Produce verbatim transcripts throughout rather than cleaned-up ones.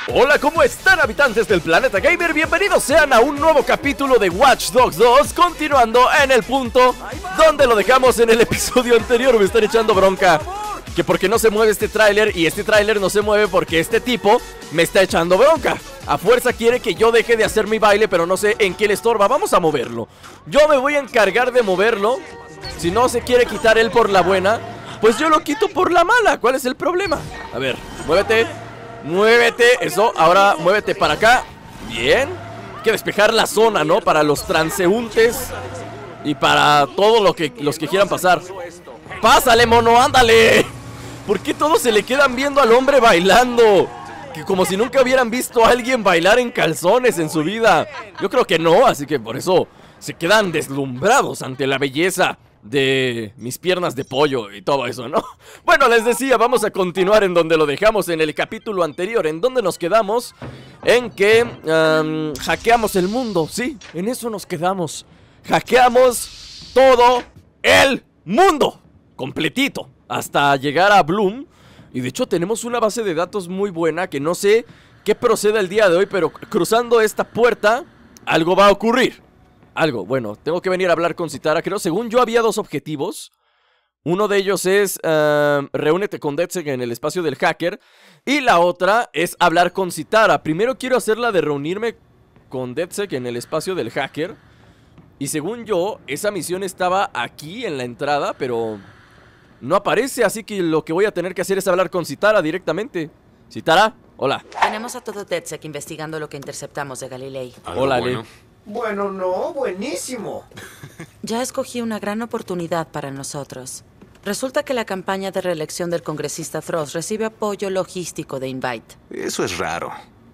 Hola, ¿cómo están, habitantes del planeta gamer? Bienvenidos sean a un nuevo capítulo de Watch Dogs dos, continuando en el punto donde lo dejamos en el episodio anterior. Me están echando bronca que porque no se mueve este tráiler, y este tráiler no se mueve porque este tipo me está echando bronca. A fuerza quiere que yo deje de hacer mi baile, pero no sé en qué le estorba. Vamos a moverlo. Yo me voy a encargar de moverlo. Si no se quiere quitar él por la buena, pues yo lo quito por la mala. ¿Cuál es el problema? A ver, muévete. Muévete, eso, ahora muévete para acá. Bien. Hay que despejar la zona, ¿no? Para los transeúntes y para todos lo que, los que quieran pasar. ¡Pásale, mono! ¡Ándale! ¿Por qué todos se le quedan viendo al hombre bailando? Que como si nunca hubieran visto a alguien bailar en calzones en su vida. Yo creo que no, así que por eso se quedan deslumbrados ante la belleza de mis piernas de pollo y todo eso, ¿no? Bueno, les decía, vamos a continuar en donde lo dejamos en el capítulo anterior. En donde nos quedamos, en que um, hackeamos el mundo. Sí, en eso nos quedamos. Hackeamos todo el mundo completito hasta llegar a Bloom. Y de hecho tenemos una base de datos muy buena, que no sé qué proceda el día de hoy, pero cruzando esta puerta algo va a ocurrir. Algo, bueno, tengo que venir a hablar con Citara. Creo, según yo, había dos objetivos. Uno de ellos es uh, reúnete con DedSec en el espacio del hacker. Y la otra es hablar con Citara. Primero quiero hacer la de reunirme con DedSec en el espacio del hacker. Y según yo, esa misión estaba aquí en la entrada, pero no aparece. Así que lo que voy a tener que hacer es hablar con Citara directamente. Citara, hola. Tenemos a todo DedSec investigando lo que interceptamos de Galilei. Hola, bueno. Le. Bueno, no, buenísimo. Ya escogí una gran oportunidad para nosotros. Resulta que la campaña de reelección del congresista Thross recibe apoyo logístico de Invite. Eso es raro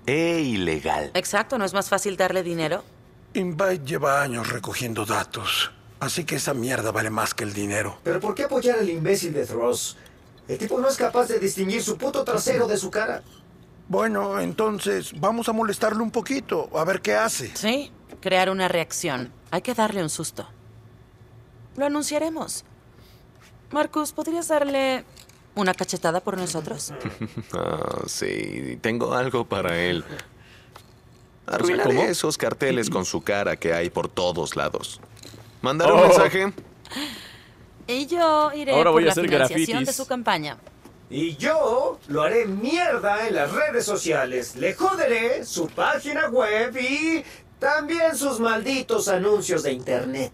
e ilegal. Exacto, ¿no es más fácil darle dinero? Invite lleva años recogiendo datos, así que esa mierda vale más que el dinero. ¿Pero por qué apoyar al imbécil de Thross? El tipo no es capaz de distinguir su puto trasero de su cara. Bueno, entonces vamos a molestarlo un poquito, a ver qué hace. Sí, crear una reacción. Hay que darle un susto. Lo anunciaremos. Marcus, ¿podrías darle una cachetada por nosotros? Ah, sí, tengo algo para él. Arruinaré ¿Cómo? esos carteles con su cara que hay por todos lados. ¿Mandar un Oh. mensaje? Y yo iré Ahora por voy a la hacer financiación grafitis. de su campaña. Y yo lo haré mierda en las redes sociales. Le joderé su página web y también sus malditos anuncios de internet.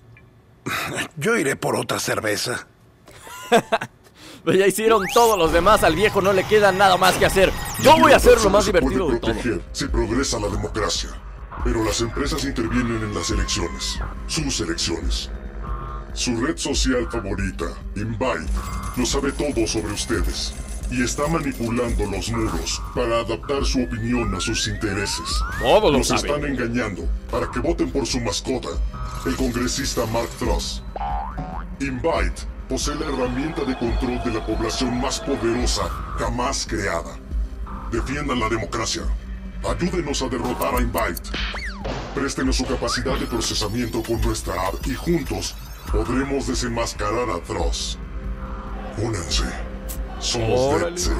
Yo iré por otra cerveza. Pues ya hicieron todos los demás, al viejo no le queda nada más que hacer. Yo voy a hacer lo más se divertido puede de todo. proteger si progresa la democracia, pero las empresas intervienen en las elecciones, sus elecciones. Su red social favorita, Invite, lo sabe todo sobre ustedes y está manipulando los muros para adaptar su opinión a sus intereses. Todo lo Los sabe. están engañando para que voten por su mascota, el congresista Mark Thross. Invite posee la herramienta de control de la población más poderosa jamás creada. Defiendan la democracia. Ayúdenos a derrotar a Invite. Préstenos su capacidad de procesamiento con nuestra app y juntos podremos desenmascarar a Thross. Únanse. Somos Órale. DedSec.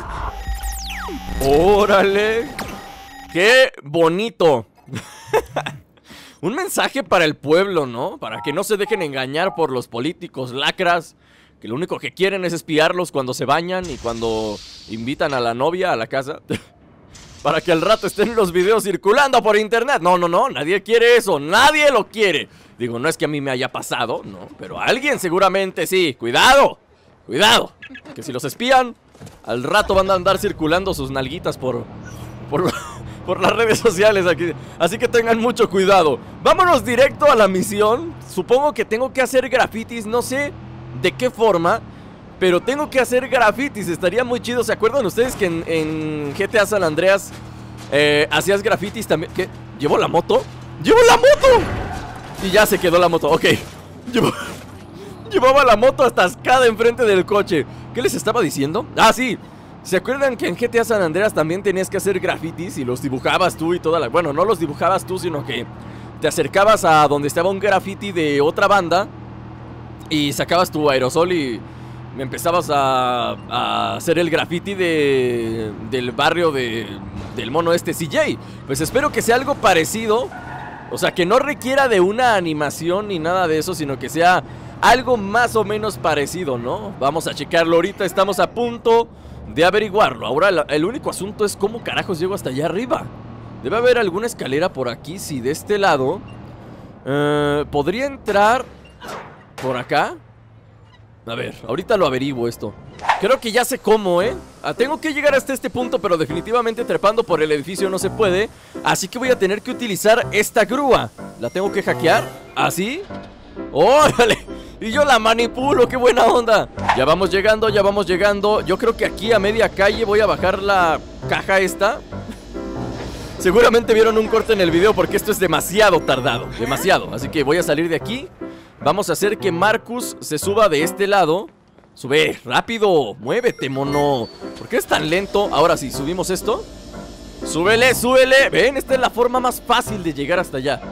¡Órale! ¡Qué bonito! Un mensaje para el pueblo, ¿no? Para que no se dejen engañar por los políticos lacras, que lo único que quieren es espiarlos cuando se bañan y cuando invitan a la novia a la casa. Para que al rato estén los videos circulando por internet. No, no, no, nadie quiere eso, nadie lo quiere. Digo, no es que a mí me haya pasado, no, pero a alguien seguramente sí. ¡Cuidado! ¡Cuidado! Que si los espían, al rato van a andar circulando sus nalguitas por... por... por las redes sociales aquí. Así que tengan mucho cuidado. Vámonos directo a la misión. Supongo que tengo que hacer grafitis. No sé de qué forma, pero tengo que hacer grafitis. Estaría muy chido. ¿Se acuerdan ustedes que en, en G T A San Andreas eh, hacías grafitis también? ¿Qué? ¿Llevo la moto? ¡Llevo la moto! Y ya se quedó la moto. Ok. Llevo... Llevaba la moto atascada enfrente del coche. ¿Qué les estaba diciendo? Ah, sí. ¿Se acuerdan que en G T A San Andreas también tenías que hacer grafitis y los dibujabas tú y toda la... Bueno, no los dibujabas tú, sino que te acercabas a donde estaba un graffiti de otra banda y sacabas tu aerosol y empezabas a, a hacer el graffiti de, del barrio de del mono este C J. Pues espero que sea algo parecido. O sea, que no requiera de una animación ni nada de eso, sino que sea algo más o menos parecido, ¿no? Vamos a checarlo ahorita, estamos a punto de averiguarlo. Ahora el, el único asunto es cómo carajos llego hasta allá arriba. Debe haber alguna escalera por aquí, sí, de este lado. eh, ¿Podría entrar por acá? A ver, ahorita lo averiguo esto. Creo que ya sé cómo, ¿eh? Ah, tengo que llegar hasta este punto, pero definitivamente trepando por el edificio no se puede. Así que voy a tener que utilizar esta grúa. ¿La tengo que hackear? ¿Así? ¡Órale! Y yo la manipulo, qué buena onda. Ya vamos llegando, ya vamos llegando. Yo creo que aquí a media calle voy a bajar la caja esta. Seguramente vieron un corte en el video porque esto es demasiado tardado. Demasiado, así que voy a salir de aquí. Vamos a hacer que Marcus se suba de este lado. Sube, rápido, muévete, mono. ¿Por qué es tan lento? Ahora sí, subimos esto. Súbele, súbele. Ven, esta es la forma más fácil de llegar hasta allá.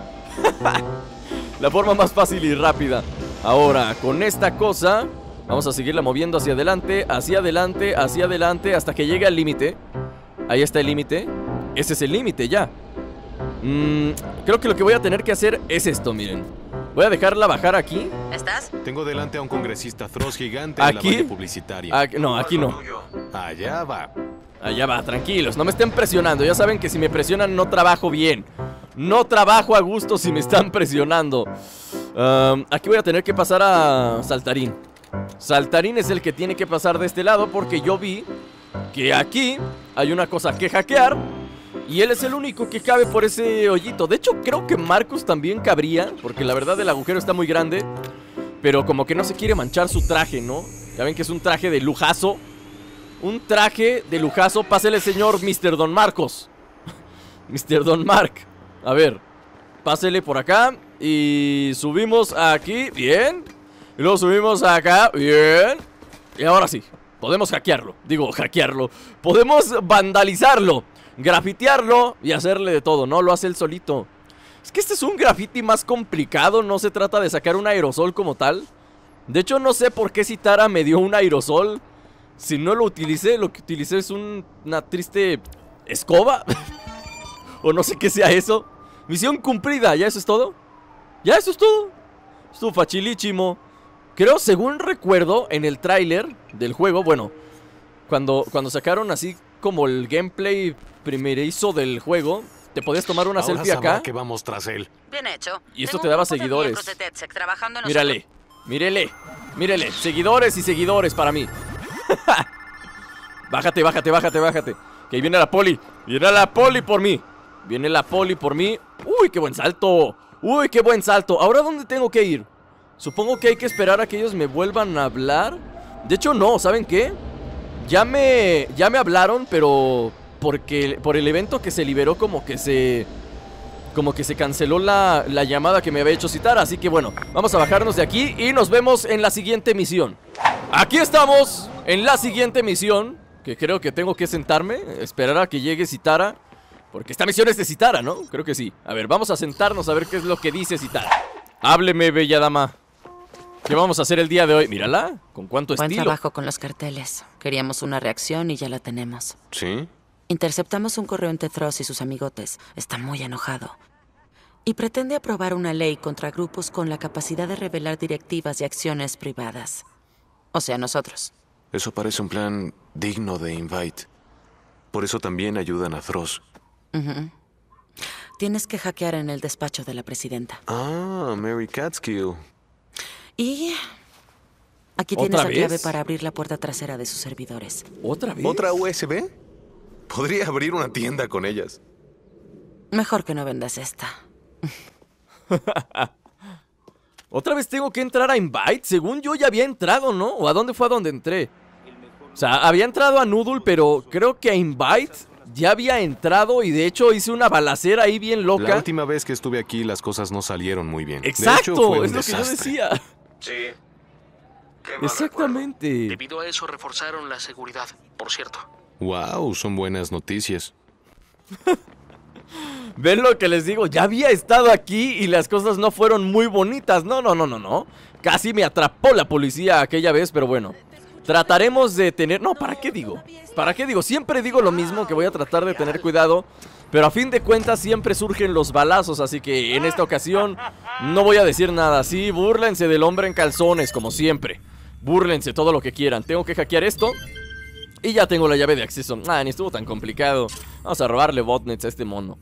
La forma más fácil y rápida. Ahora, con esta cosa vamos a seguirla moviendo hacia adelante, hacia adelante, hacia adelante, hasta que llegue al límite. Ahí está el límite. Ese es el límite ya. mm, Creo que lo que voy a tener que hacer es esto, miren. Voy a dejarla bajar aquí. ¿Estás? Tengo delante a un congresista Thross gigante en la ¿Aquí? valla publicitaria. Aquí- No, aquí no. Allá va. Allá va, tranquilos, no me estén presionando. Ya saben que si me presionan no trabajo bien. No trabajo a gusto si me están presionando. um, Aquí voy a tener que pasar a Saltarín. Saltarín es el que tiene que pasar de este lado, porque yo vi que aquí hay una cosa que hackear y él es el único que cabe por ese hoyito. De hecho, creo que Marcus también cabría, porque la verdad el agujero está muy grande. Pero como que no se quiere manchar su traje, ¿no? Ya ven que es un traje de lujazo. Un traje de lujazo. Pásele, señor mister Don Marcos. mister Don Mark. A ver, pásele por acá. Y subimos aquí, bien. Y luego subimos acá, bien. Y ahora sí, podemos hackearlo. Digo, hackearlo. Podemos vandalizarlo, grafitearlo y hacerle de todo. No, lo hace él solito. Es que este es un graffiti más complicado. No se trata de sacar un aerosol como tal. De hecho, no sé por qué Sitara me dio un aerosol. Si no lo utilicé, lo que utilicé es un, una triste escoba. O no sé qué sea eso. Misión cumplida, ¿ya eso es todo? ¿Ya eso es todo? Estuvo facilísimo. Creo, según recuerdo, en el tráiler del juego, bueno, cuando, cuando sacaron así como el gameplay primerizo del juego, te podías tomar una Ahora selfie sabrá acá que vamos tras él. Bien hecho. y esto Tengo te un daba grupo de seguidores. miembros de TEDxec trabajando en Mírale, mírele, mírele. Seguidores y seguidores para mí. Bájate, bájate, bájate, bájate. Que ahí viene la poli. Viene la poli por mí. Viene la poli por mí. Uy, qué buen salto. Uy, qué buen salto. ¿Ahora dónde tengo que ir? Supongo que hay que esperar a que ellos me vuelvan a hablar. De hecho, no, ¿saben qué? Ya me, ya me hablaron, pero porque por el evento que se liberó como que se... Como que se canceló la, la llamada que me había hecho citar. Así que bueno, vamos a bajarnos de aquí y nos vemos en la siguiente misión. Aquí estamos en la siguiente misión, que creo que tengo que sentarme, esperar a que llegue Sitara, porque esta misión es de Sitara, ¿no? Creo que sí. A ver, vamos a sentarnos a ver qué es lo que dice Sitara. Hábleme, bella dama. ¿Qué vamos a hacer el día de hoy? Mírala, con cuánto Buen estilo. trabajo con los carteles. Queríamos una reacción y ya la tenemos. ¿Sí? Interceptamos un correo entre Thross y sus amigotes. Está muy enojado. Y pretende aprobar una ley contra grupos con la capacidad de revelar directivas y acciones privadas. O sea, nosotros. Eso parece un plan digno de Invite. Por eso también ayudan a Thross. Ujú. Tienes que hackear en el despacho de la presidenta. Ah, Mary Catskill. Y aquí ¿Otra tienes la vez? clave para abrir la puerta trasera de sus servidores. ¿Otra vez? ¿Otra U S B? Podría abrir una tienda con ellas. Mejor que no vendas esta. ¿Otra vez tengo que entrar a Invite? Según yo ya había entrado, ¿no? ¿O a dónde fue a donde entré? O sea, había entrado a Noodle, pero creo que a Invite ya había entrado. Y de hecho hice una balacera ahí bien La loca. última vez que estuve aquí las cosas no salieron muy bien. Exacto, De hecho, fue un es lo que yo desastre. decía. Sí. Qué mal Exactamente. Debido a eso reforzaron la seguridad, por cierto. Wow, son buenas noticias. ¿Ven lo que les digo? Ya había estado aquí y las cosas no fueron muy bonitas. No, no, no, no, no. Casi me atrapó la policía aquella vez, pero bueno. trataremos de tener... No, ¿para qué digo? ¿Para qué digo? Siempre digo lo mismo, que voy a tratar de tener cuidado, pero a fin de cuentas siempre surgen los balazos, así que en esta ocasión no voy a decir nada. Sí, búrlense del hombre en calzones, como siempre. Búrlense todo lo que quieran. Tengo que hackear esto y ya tengo la llave de acceso. Ah, ni estuvo tan complicado. Vamos a robarle botnets a este mono.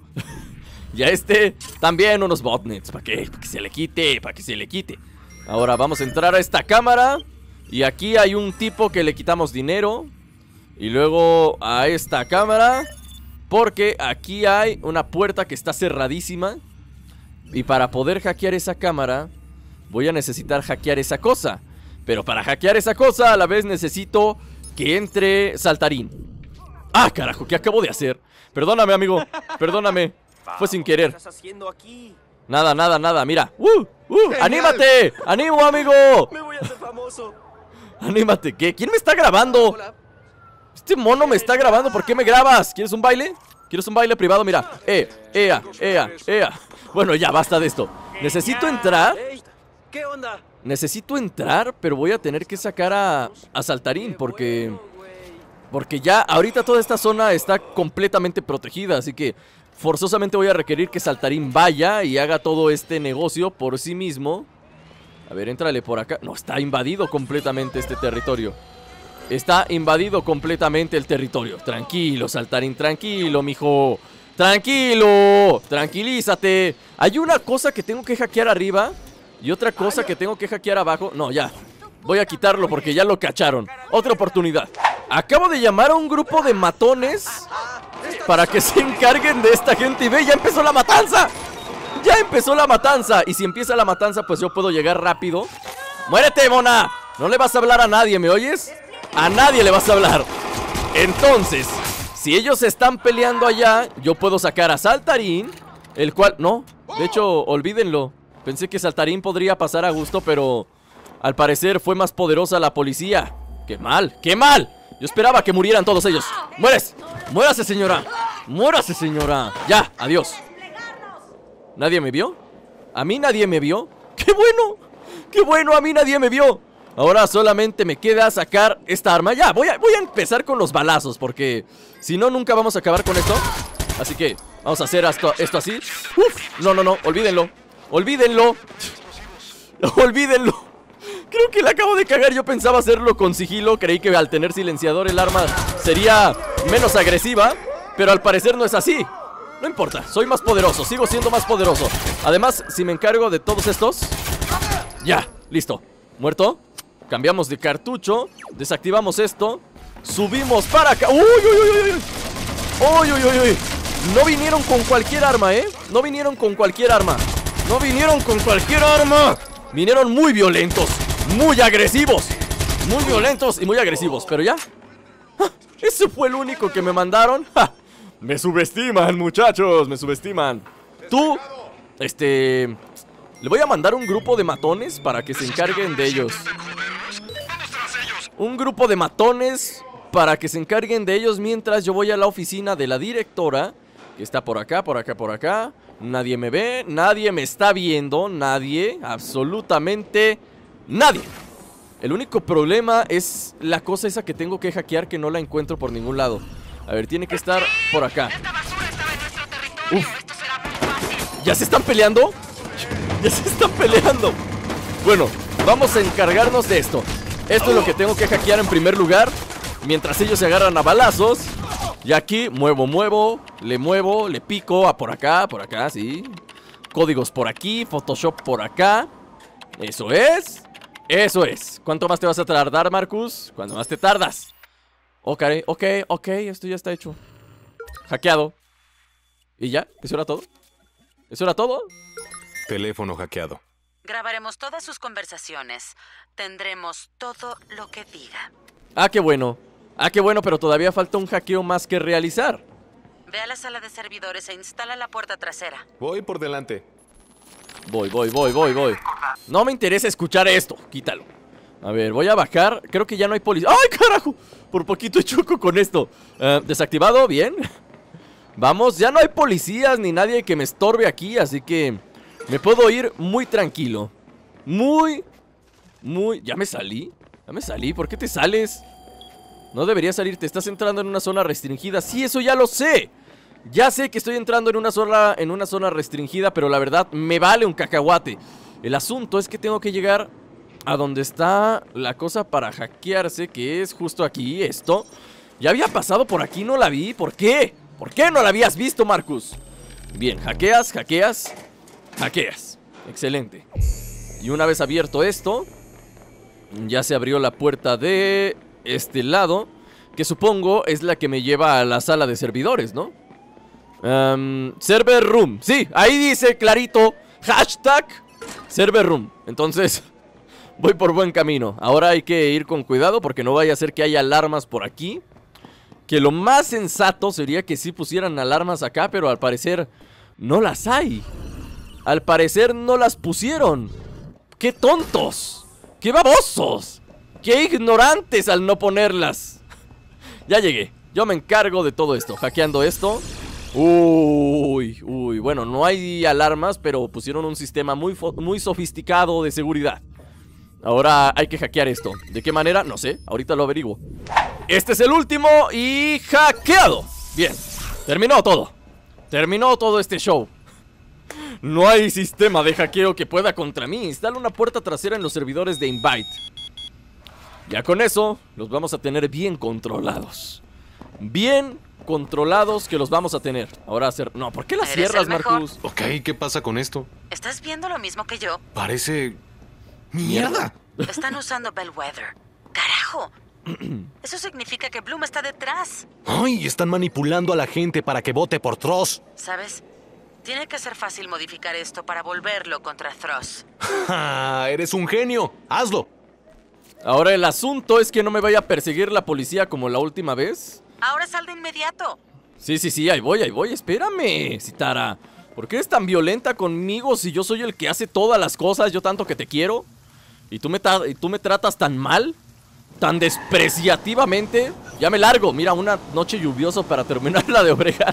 Y a este también unos botnets. ¿Para qué? Para que se le quite, para que se le quite. Ahora vamos a entrar a esta cámara. Y aquí hay un tipo que le quitamos dinero. Y luego a esta cámara, porque aquí hay una puerta que está cerradísima. Y para poder hackear esa cámara voy a necesitar hackear esa cosa. Pero para hackear esa cosa a la vez necesito que entre Saltarín. Ah, carajo, ¿qué acabo de hacer? Perdóname, amigo, perdóname. Fue sin querer. ¿Qué estás haciendo aquí? Nada, nada, nada, mira. ¡Uh! ¡Uh! ¡Anímate! ¡Animo, amigo! Me voy a hacer famoso. ¡Anímate! ¿Qué? ¿Quién me está grabando? Este mono me está grabando. ¿Por qué me grabas? ¿Quieres un baile? ¿Quieres un baile privado? Mira. Eh, ea, ea, ea. Bueno, ya, basta de esto. Necesito entrar. ¿Qué onda? Necesito entrar, pero voy a tener que sacar a, a Saltarín porque... Porque ya ahorita toda esta zona está completamente protegida, así que forzosamente voy a requerir que Saltarín vaya y haga todo este negocio por sí mismo. A ver, éntrale por acá. No, está invadido completamente este territorio. Está invadido completamente el territorio. Tranquilo, Saltarín, tranquilo, mijo. Tranquilo, tranquilízate. Hay una cosa que tengo que hackear arriba y otra cosa que tengo que hackear abajo. No, ya. Voy a quitarlo porque ya lo cacharon. Otra oportunidad. Acabo de llamar a un grupo de matones para que se encarguen de esta gente. Y ve, ya empezó la matanza. Ya empezó la matanza. Y si empieza la matanza, pues yo puedo llegar rápido. ¡Muérete, mona! No le vas a hablar a nadie, ¿me oyes? A nadie le vas a hablar. Entonces, si ellos están peleando allá, yo puedo sacar a Saltarín, el cual... No, de hecho, olvídenlo. Pensé que Saltarín podría pasar a gusto, pero... al parecer fue más poderosa la policía. ¡Qué mal! ¡Qué mal! Yo esperaba que murieran todos ellos. ¡Mueres! ¡Muérase, señora! ¡Muérase, señora! ¡Ya! ¡Adiós! ¿Nadie me vio? ¿A mí nadie me vio? ¡Qué bueno! ¡Qué bueno! ¡A mí nadie me vio! Ahora solamente me queda sacar esta arma. Ya, voy a, voy a empezar con los balazos, porque si no, nunca vamos a acabar con esto. Así que vamos a hacer esto, esto así. ¡Uf! No, no, no, olvídenlo. Olvídenlo. Olvídenlo. Creo que la acabo de cagar. Yo pensaba hacerlo con sigilo. Creí que al tener silenciador el arma sería menos agresiva, pero al parecer no es así. No importa, soy más poderoso, sigo siendo más poderoso. Además, si me encargo de todos estos... Ya, listo. ¿Muerto? Cambiamos de cartucho. Desactivamos esto. Subimos para acá. ¡Uy, uy, uy, uy! ¡Uy, uy, uy, uy! No vinieron con cualquier arma, ¿eh? No vinieron con cualquier arma. No vinieron con cualquier arma. Vinieron muy violentos, muy agresivos. Muy violentos y muy agresivos. Pero ya, ¡ah! Ese fue el único que me mandaron. ¡Ja! Me subestiman, muchachos, me subestiman. Tú, este... le voy a mandar un grupo de matones para que se encarguen de ellos. Un grupo de matones para que se encarguen de ellos mientras yo voy a la oficina de la directora, que está por acá, por acá, por acá. Nadie me ve, nadie me está viendo, nadie, absolutamente nadie. El único problema es la cosa esa que tengo que hackear, que no la encuentro por ningún lado. A ver, tiene que estar por acá. Uf. ¿Ya se están peleando? Ya se están peleando. Bueno, vamos a encargarnos de esto. Esto es lo que tengo que hackear en primer lugar, mientras ellos se agarran a balazos. Y aquí muevo, muevo, le muevo, le pico a por acá, por acá, sí. Códigos por aquí, Photoshop por acá. Eso es. Eso es. ¿Cuánto más te vas a tardar, Marcus? ¿Cuánto más te tardas? Ok, ok, ok, esto ya está hecho. Hackeado. ¿Y ya? ¿Eso era todo? ¿Eso era todo? Teléfono hackeado. Grabaremos todas sus conversaciones. Tendremos todo lo que diga. Ah, qué bueno. Ah, qué bueno, pero todavía falta un hackeo más que realizar. Ve a la sala de servidores e instala la puerta trasera. Voy por delante. Voy, voy, voy, voy, voy. No me interesa escuchar esto. Quítalo. A ver, voy a bajar. Creo que ya no hay policía. ¡Ay, carajo! Por poquito choco con esto. uh, Desactivado, bien. Vamos, ya no hay policías ni nadie que me estorbe aquí, así que me puedo ir muy tranquilo. Muy, muy... ¿Ya me salí? Ya me salí, ¿por qué te sales? No deberías salirte, estás entrando en una zona restringida. Sí, eso ya lo sé. Ya sé que estoy entrando en una zona, en una zona restringida, pero la verdad me vale un cacahuate. El asunto es que tengo que llegar a donde está la cosa para hackearse, que es justo aquí, esto. Ya había pasado por aquí, no la vi. ¿Por qué? ¿Por qué no la habías visto, Marcus? Bien, hackeas, hackeas, hackeas. Excelente. Y una vez abierto esto, ya se abrió la puerta de este lado, que supongo es la que me lleva a la sala de servidores, ¿no? Um, server room. Sí, ahí dice clarito hashtag server room. Entonces voy por buen camino. Ahora hay que ir con cuidado porque no vaya a ser que haya alarmas por aquí. Que lo más sensato sería que sí pusieran alarmas acá, pero al parecer no las hay. Al parecer no las pusieron. ¡Qué tontos! ¡Qué babosos! ¡Qué ignorantes al no ponerlas! Ya llegué. Yo me encargo de todo esto. Hackeando esto. Uy, uy. Bueno, no hay alarmas, pero pusieron un sistema muy, muy sofisticado de seguridad. Ahora hay que hackear esto. ¿De qué manera? No sé. Ahorita lo averiguo. Este es el último y hackeado. Bien. Terminó todo. Terminó todo este show. No hay sistema de hackeo que pueda contra mí. Instala una puerta trasera en los servidores de Invite. Ya con eso los vamos a tener bien controlados. Bien controlados que los vamos a tener. Ahora hacer... No, ¿por qué las cierras, Marcus? Ok, ¿qué pasa con esto? ¿Estás viendo lo mismo que yo? Parece... ¡Mierda! Están usando Bellwether. ¡Carajo! Eso significa que Bloom está detrás. ¡Ay! Están manipulando a la gente para que vote por Thros. ¿Sabes? Tiene que ser fácil modificar esto para volverlo contra Thros. ¡Ja! ¡Eres un genio! ¡Hazlo! Ahora el asunto es que no me vaya a perseguir la policía como la última vez. Ahora sal de inmediato. Sí, sí, sí, ahí voy, ahí voy. Espérame, Citara. ¿Por qué eres tan violenta conmigo si yo soy el que hace todas las cosas, yo tanto que te quiero? ¿Y tú me, y tú me tratas tan mal? ¿Tan despreciativamente? Ya me largo. Mira, una noche lluviosa para terminar la de Obregat.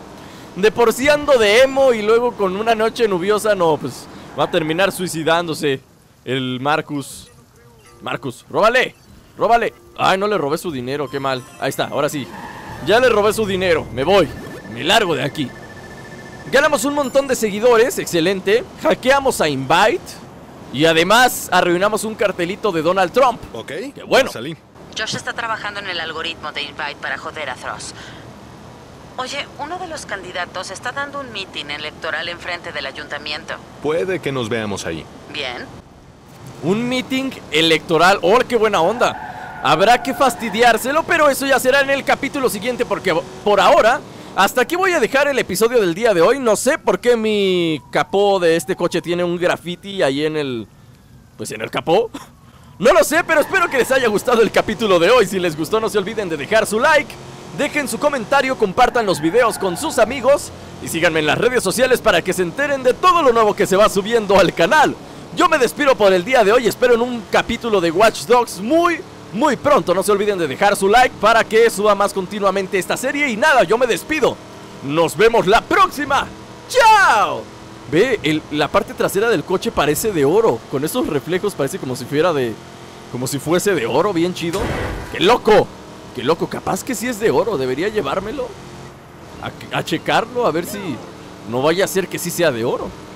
De por sí ando de emo y luego con una noche lluviosa, no, pues va a terminar suicidándose el Marcus. Marcus, róbale, róbale. Ay, no le robé su dinero, qué mal. Ahí está, ahora sí. Ya le robé su dinero, me voy, me largo de aquí. Ganamos un montón de seguidores, excelente. Hackeamos a Invite. Y además arruinamos un cartelito de Donald Trump. Ok, qué bueno. Salí. Josh está trabajando en el algoritmo de Invite para joder a Thros. Oye, uno de los candidatos está dando un meeting electoral enfrente del ayuntamiento. Puede que nos veamos ahí. Bien. Un meeting electoral. ¡Oh, qué buena onda! Habrá que fastidiárselo, pero eso ya será en el capítulo siguiente, porque por ahora, hasta aquí voy a dejar el episodio del día de hoy. No sé por qué mi capó de este coche tiene un graffiti ahí en el... Pues en el capó. No lo sé, pero espero que les haya gustado el capítulo de hoy. Si les gustó, no se olviden de dejar su like, dejen su comentario, compartan los videos con sus amigos y síganme en las redes sociales para que se enteren de todo lo nuevo que se va subiendo al canal. Yo me despido por el día de hoy, espero en un capítulo de Watch Dogs muy, muy pronto. No se olviden de dejar su like para que suba más continuamente esta serie. Y nada, yo me despido. Nos vemos la próxima. ¡Chao! Ve, el, la parte trasera del coche parece de oro. Con esos reflejos parece como si fuera de... Como si fuese de oro, bien chido. ¡Qué loco! ¡Qué loco! Capaz que sí es de oro, debería llevármelo a, a checarlo, a ver si no vaya a ser que sí sea de oro.